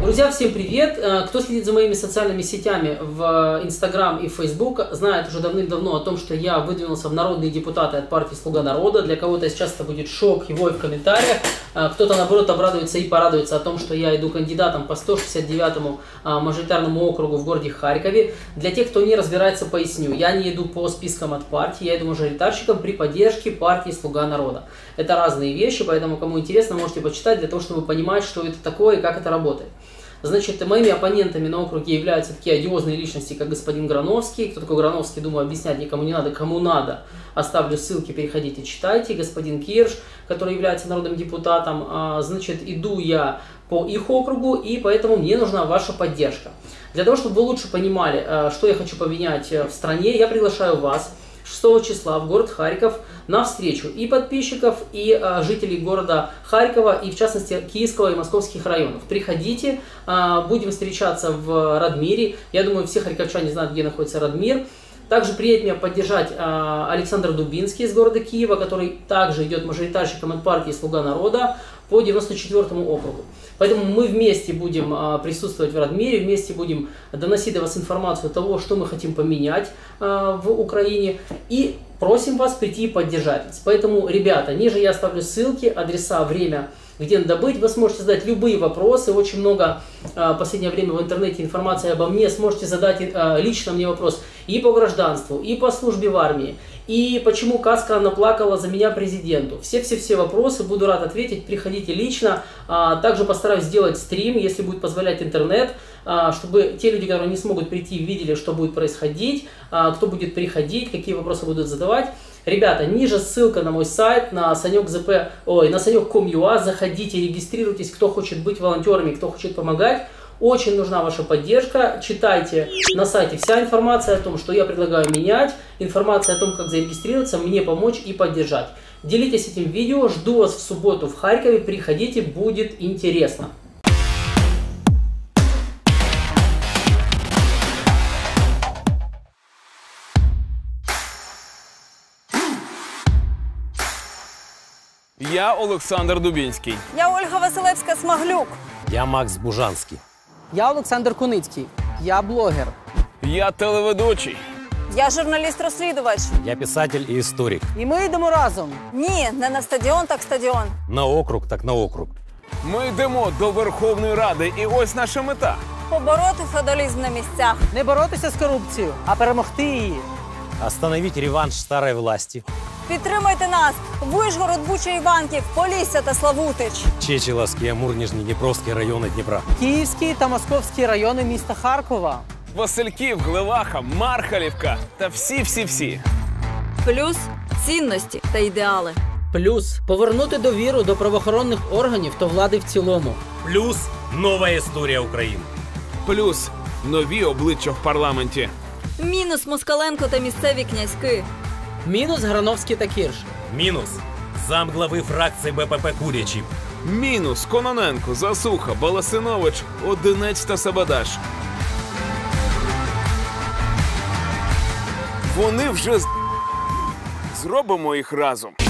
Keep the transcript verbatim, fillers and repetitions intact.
Друзья, всем привет! Кто следит за моими социальными сетями в Instagram и Facebook, знает уже давным-давно о том, что я выдвинулся в народные депутаты от партии «Слуга народа». Для кого-то сейчас это будет шок, его и в комментариях. Кто-то, наоборот, обрадуется и порадуется о том, что я иду кандидатом по сто шестьдесят девятому мажоритарному округу в городе Харькове. Для тех, кто не разбирается, поясню. Я не иду по спискам от партии, я иду мажоритарщиком при поддержке партии «Слуга народа». Это разные вещи, поэтому, кому интересно, можете почитать для того, чтобы понимать, что это такое и как это работает. Значит, моими оппонентами на округе являются такие одиозные личности, как господин Грановский. Кто такой Грановский, думаю, объяснять никому не надо. Кому надо, оставлю ссылки, переходите, читайте. Господин Кирш, который является народным депутатом. Значит, иду я по их округу, и поэтому мне нужна ваша поддержка. Для того, чтобы вы лучше понимали, что я хочу поменять в стране, я приглашаю вас шестого числа в город Харьков на встречу и подписчиков, и а, жителей города Харькова, и в частности Киевского и Московских районов. Приходите, а, будем встречаться в Радмире. Я думаю, все харьковчане знают, где находится Радмир. Также приедет меня поддержать а, Александр Дубинский из города Киева, который также идет мажоритарщиком от партии «Слуга народа» по девяносто четвёртому округу. Поэтому мы вместе будем а, присутствовать в Радмире, вместе будем доносить до вас информацию того, что мы хотим поменять а, в Украине, и просим вас прийти и поддержать нас. Поэтому, ребята, ниже я оставлю ссылки, адреса, время, где надо быть. Вы сможете задать любые вопросы. Очень много а, в последнее время в интернете информации обо мне. Сможете задать а, лично мне вопрос и по гражданству, и по службе в армии, и почему Каска наплакала за меня президенту. Все-все-все вопросы буду рад ответить. Приходите лично. А, также постараюсь сделать стрим, если будет позволять интернет, а, чтобы те люди, которые не смогут прийти, видели, что будет происходить, а, кто будет приходить, какие вопросы будут задавать. Ребята, ниже ссылка на мой сайт, на санек.зп, ой, на санек точка ком точка ю а. Заходите, регистрируйтесь, кто хочет быть волонтерами, кто хочет помогать. Очень нужна ваша поддержка. Читайте на сайте вся информация о том, что я предлагаю менять, информация о том, как зарегистрироваться, мне помочь и поддержать. Делитесь этим видео, жду вас в субботу в Харькове, приходите, будет интересно. Я Олександр Дубінський. Я Ольга Василевська-Смаглюк. Я Макс Бужанський. Я Олександр Куницький. Я блогер. Я телеведучий. Я журналіст-розслідувач. Я писатель і історик. І ми йдемо разом. Ні, не на стадіон, так стадіон. На округ, так на округ. Ми йдемо до Верховної Ради, і ось наша мета. Побороти феодалізм на місцях. Не боротися з корупцією, а перемогти її. Остановить реванш старої власті. Підтримайте нас! Вишгород, Буча, Іванків, Полісся та Славутич. Чечеловський, Амур, Нижній Дніпровський райони Дніпра. Київський та Московські райони міста Харкова. Васильків, Глеваха, Мархалівка та всі-всі-всі. Плюс цінності та ідеали. Плюс повернути довіру до правоохоронних органів та влади в цілому. Плюс нова історія України. Плюс нові обличчя в парламенті. Мінус Москаленко та місцеві князьки. Мінус Грановський та Кірш. Мінус замглави фракції БПП Курячі. Мінус Кононенко, Засуха, Баласинович, Одинець та Сабадаш. Вони вже з... Зробимо їх разом.